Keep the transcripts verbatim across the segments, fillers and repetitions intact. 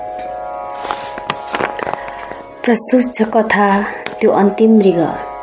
प्रस्तुत छ कथा त्यो अन्तिम मृग।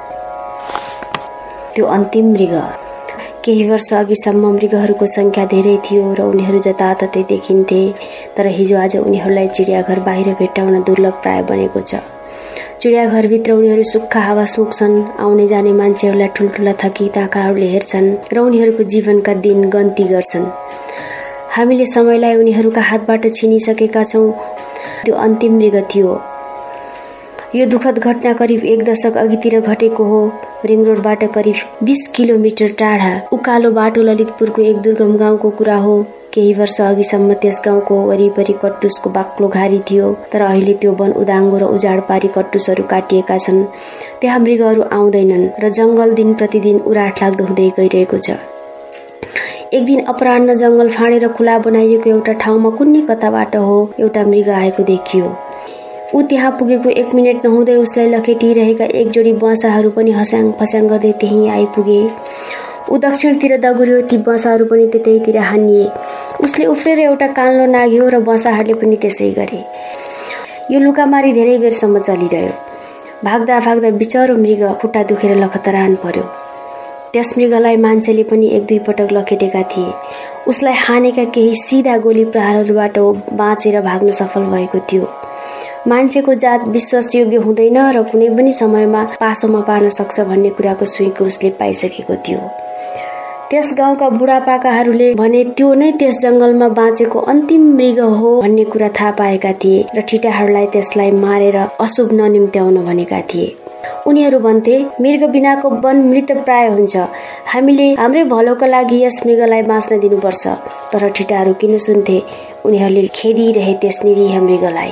त्यो अन्तिम मृग। केही वर्ष अघिसम्म मृगहरूको संख्या धेरै थियो र उनीहरू जताततै देखिन्थे, तर हिजो आज उनीहरूलाई चिडियाघर बाहिर भेट्टाउन दुर्लभ प्राय बनेको छ। चिडियाघरभित्र उनीहरू सुक्खा हावा सोक्छन्, आउने जाने मान्छेहरूलाई ठुल्ठुला थकित आँखाहरूले हेर्छन् र उनीहरूको जीवनका दिन गन्ती गर्छन्। हामीले समयलाई उनीहरूका हातबाट छिनिसकेका छौं। त्यो अन्तिम मृग थियो। यो दुखद घटना करिब एक दशक अघितिर घटेको हो। रिङ रोडबाट करिब बीस किलोमिटर टाढा उकालो बाटो ललितपुरको एक दुर्गम गाउँको कुरा हो। केही वर्ष अघिसम्म त्यस गाउँको वरिपरि कट्टुसको बाक्लो घारी थियो, तर अहिले त्यो वन उदाङ्गो र उजाड पारी कट्टुसहरू काटिएका छन्। त्यहाँ मृगहरू आउँदैनन् र जंगल दिन प्रतिदिन उराठ लाग्दो हुँदै गइरहेको छ। एक दिन अपराह्न जंगल फाँडेर खुला बनाइएको एउटा ठाउँमा कुन्नी कताबाट हो एउटा मृग आएको देखियो। ऊ त्यहाँ पुगेको एक मिनट नहुँदै उसलाई लखेटिरहेका एक जोडी बसाहरू पनि हस्याङ फस्याङ गर्दै त्यहीँ आइपुगे। ऊ दक्षिणतिर दगुर्यो, ती बसाहरू पनि त्यतैतिर हानिए। उसले उफ्रेर एउटा कान्लो नाग्यो र बसाहरूले पनि त्यसै गरे। यो लुकामारी धेरै बेरसम्म चलिरह्यो। भाग्दा भाग्दा बिचरो मृग खुट्टा दुखेर लखतरान पर्यो। त्यस मृगलाई मान्छेले पनि एक दुई पटक लखेटेका थिए। उसलाई हानेका केही सिधा गोली प्रहारहरूबाट बाँचेर भाग्न सफल भएको थियो। मान्छेको जात विश्वासयोग्य हुँदैन र कुनै पनि समयमा पासोमा पार्न सक्छ भन्ने कुराको सुइँको उसले पाइसकेको थियो। त्यस गाउँका बुढापाकाहरूले भने त्यो नै त्यस जंगलमा बाँचेको अन्तिम मृग हो भन्ने कुरा थाहा पाएका थिए र ठिटाहरूलाई त्यसलाई मारेर अशुभ ननिम्त्याउन भनेका थिए। उनीहरू भन्थे, मृग बिनाको वन मृत प्राय हुन्छ, हामीले हाम्रै भलोका लागि यस मृगलाई बाँच्न दिनुपर्छ। तर ठिटाहरू किन सुन्थे? उनीहरूले खेदिरहे त्यस निरीह मृगलाई।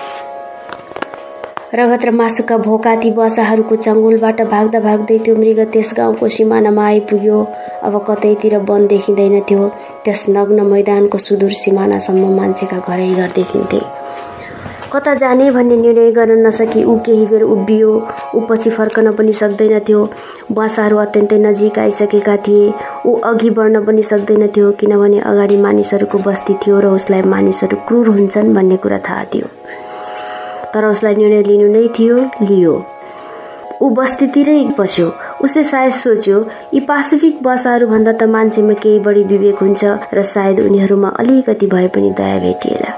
रगत र मासुका भोकाती बसाहरूको चङ्गुलबाट भाग्दा भाग्दै त्यो मृग त्यस गाउँको सिमानामा आइपुग्यो। अब कतैतिर वन देखिँदैन थियो। त्यस नग्न मैदानको सुदूर सिमानासम्म मान्छेका घरै घर देखिन्थे। कता जाने भन्ने निर्णय गर्न नसकी ऊ केही बेर उभियो। ऊ पछि फर्कन पनि सक्दैन थियो। बसाहरू अत्यन्तै नजिक आइसकेका थिए। ऊ अघि बढ्न पनि सक्दैन थियो, किनभने अगाडि मानिसहरूको बस्ती थियो र उसलाई मानिसहरू क्रूर हुन्छन् भन्ने कुरा थाहा थियो। तर उसलाई निर्णय लिनु नै थियो, लियो। ऊ बस्तीतिरै बस्यो। उसले सायद सोच्यो, यी पासिफिक बसाहरू भन्दा त मान्छेमा केही बढी विवेक हुन्छ र सायद उनीहरूमा अलिकति भए पनि दया भेटिएला।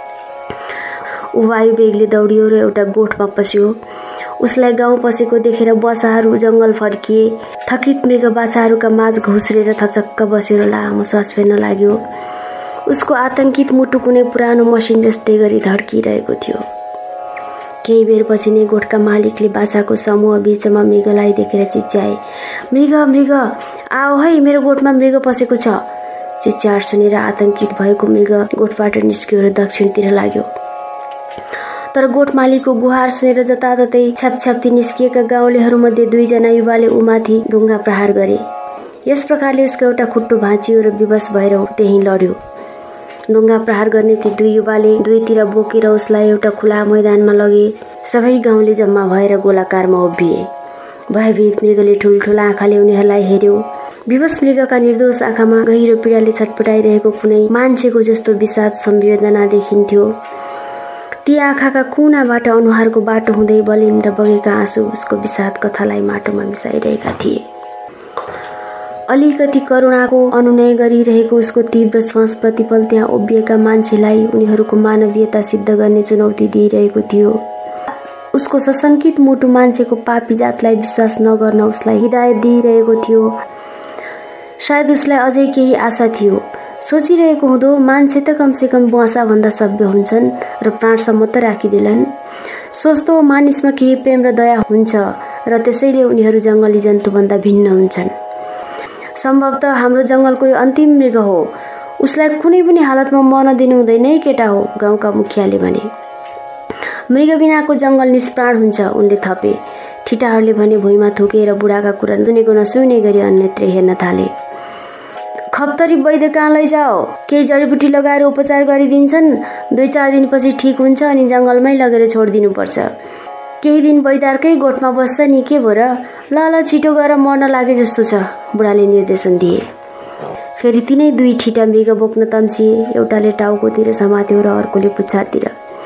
ऊ वायुवेगले दौडियो र एउटा गोठमा पस्यो। उसलाई गाउँ पसेको देखेर बसाहरू जंगल फर्किए। थकित मृग बाछाहरूका माझ घुस्रेर थचक्क बस्यो र लामो श्वास फेर्न लाग्यो। उसको आतंकित मुटु कुनै पुरानो मसिन जस्तै गरी धड्किरहेको थियो। केही बेरपछि नै गोठका मालिकले बाछाको समूह बीचमा मृगलाई देखेर चिच्याए, मृग मृग आओ है, मेरो गोठमा मृग पसेको छ। चिच्यार सुनेर आतंकित भएको मृग गोठबाट निस्क्यो र दक्षिणतिर लाग्यो। तर गोठ मालिकको गुहार सुनेर जताततै छ्यापछ्याप्ती निस्किएका गाउँलेहरूमध्ये दुईजना युवाले उमाथि ढुङ्गा प्रहार गरे। यस प्रकारले उसको एउटा खुट्टो भाँचियो र विवश भएर त्यहीँ लड्यो। ढुङ्गा प्रहार गर्ने ती दुई युवाले दुईतिर बोकेर उसलाई एउटा खुला मैदानमा लगे। सबै गाउँले जम्मा भएर गोलाकारमा उभिए। भयभीत मृगले ठुल्ठुला आँखाले उनीहरूलाई हेर्यो। विवश मृगका निर्दोष आँखामा गहिरो पीडाले छटपटाइरहेको कुनै मान्छेको जस्तो विषाद संवेदना देखिन्थ्यो। ती आँखाका कुनाबाट अनुहारको बाटो हुँदै बलिन्द्र बगेका आँसु उसको विषाद कथालाई माटोमा मिसाइरहेका थिए। अलिकति करुणाको अनुनय गरिरहेको उसको तीव्र श्वास प्रतिपल त्यहाँ उभिएका मान्छेलाई उनीहरूको मानवीयता सिद्ध गर्ने चुनौती दिइरहेको थियो। उसको सशंकित मुटु मान्छेको पापी जातलाई विश्वास नगर्न उसलाई हिदायत दिइरहेको थियो। सायद उसलाई अझै केही आशा थियो। सोचिरहेको हुँदो मान्छे त कमसेकम बसा भन्दा सभ्य हुन्छन् र प्राणसम्म त राखिदिलान्। सोच्दो मानिसमा केही प्रेम र दया हुन्छ र त्यसैले उनीहरू जंगली जन्तुभन्दा भिन्न हुन्छन्। सम्भवतः हाम्रो जंगलको यो अन्तिम मृग हो। उसलाई कुनै पनि हालतमा मर्न दिनु हुँदैन है केटा हो, गाउँका मुखियाले भने। मृग बिनाको जंगल निष्प्राण हुन्छ, उनले थपे। ठिटाहरूले भने भुइँमा थुकेर बुढाका कुरा सुनेको नसुने गरी अन्यत्र हेर्न थाले। खप्तरी वैद्य कहाँ लैजाओ, केही जडीबुटी लगाएर उपचार गरिदिन्छन्। दुई चार दिनपछि ठिक हुन्छ अनि जंगलमै लगेर छोडिदिनु पर्छ। केही दिन वैद्यकै गोठमा बस्छ नि, के भो र? ल ल छिटो गएर मर्न लागे जस्तो छ, बुढाले निर्देशन दिए। फेरि तिनै दुई ठिटा मृग बोक्न तम्सिए। एउटाले टाउकोतिर समात्यो र अर्कोले पुच्छरतिर।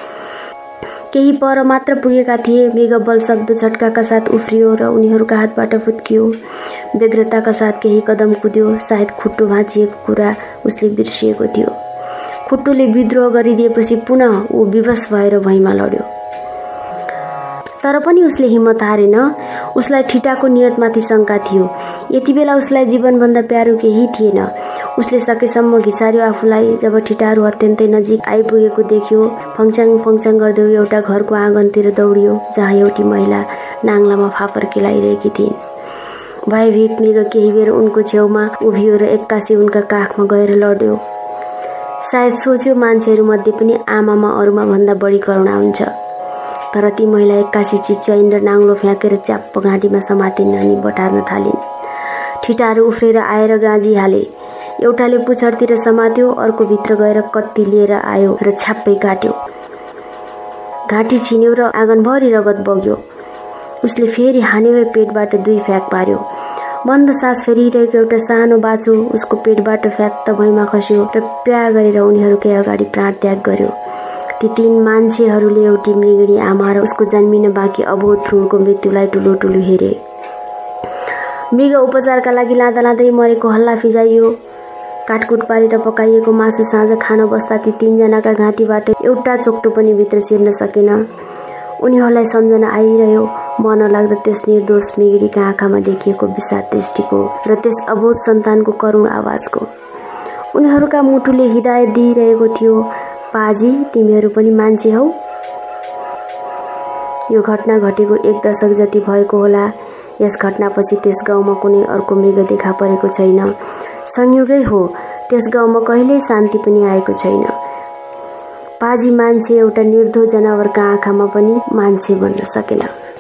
केही पर मात्र पुगेका थिए। मृग बलसक्दो झट्काका साथ उफ्रियो र उनीहरूका हातबाट फुत्कियो। व्यग्रताका साथ केही कदम कुद्यो। सायद खुट्टो भाँचिएको कुरा उसले बिर्सिएको थियो। खुट्टोले विद्रोह गरिदिएपछि पुनः ऊ विवश भएर भैँमा लड्यो। तर पनि उसले हिम्मत हारेन। उसलाई ठिटाको नियतमाथि शंका थियो। यति बेला उसलाई जीवनभन्दा प्यारो केही थिएन। उसले सकेसम्म घिसार्यो आफूलाई। जब ठिटाहरू अत्यन्तै नजिक आइपुगेको देख्यो, फङचाङ फङचाङ गर्दै एउटा घरको आँगनतिर दौडियो, जहाँ एउटी महिला नाङ्लामा फापर केलाइरहेकी थिइन्। भयभीत मृग केही बेर उनको छेउमा उभियो र एक्कासी उनका काखमा गएर लड्यो। सायद सोच्यो मान्छेहरू मध्ये पनि आमामा अरूमा भन्दा बढी करुणा हुन्छ। तर ती महिला एक्कासी चिच्याइन् र नाङ्लो फ्याँकेर च्याप्प घाँटीमा समातिन् अनि बटार्न थालिन्। ठिटाहरू उफ्रेर आएर गाँजी हाले। एउटाले पुछरतिर समात्यो, अर्को भित्र गएर कत्ती लिएर आयो र छ्याप्पै काट्यो। घाँटी छिन्यो र आँगनभरि रगत बग्यो। उसले फेरि हानेर पेटबाट दुई फ्याक पार्यो। मन्द सास फेरिरहेको एउटा सानो बाछो उसको पेटबाट फ्यात्त भैँमा खस्यो र प्या गरेर उनीहरूकै अगाडि प्राण त्याग गर्यो। ती तीन मान्छेहरूले एउटी मृगिणी आमा र उसको जन्मिन बाँकी अबोध भ्रूणको मृत्युलाई ठुलो ठुलो हेरे। मृग उपचारका लागि लाँदा लाँदै मरेको हल्ला फिजाइयो। काटकुट पारेर पकाइएको मासु साँझ खान बस्दा ती तीनजनाका घाँटीबाट एउटा चोक्टो पनि भित्र छिर्न सकेन। उनीहरूलाई सम्झना आइरह्यो मन लाग्दा त्यस निर्दोष मृगिणीका आँखामा देखिएको विषाद दृष्टिको र त्यस अबोध सन्तानको करुण आवाजको। उनीहरूका मुटुले हिदायत दिइरहेको थियो, पाजी तिमीहरू पनि मान्छे हौ। यो घटना घटेको एक दशक जति भएको होला। यस घटनापछि त्यस गाउँमा कुनै अर्को मृग देखा परेको छैन। संयोगै हो, त्यस गाउँमा कहिल्यै शान्ति पनि आएको छैन। पाजी मान्छे एउटा निर्दोष जनावरका आँखामा पनि मान्छे बन्न सकेन।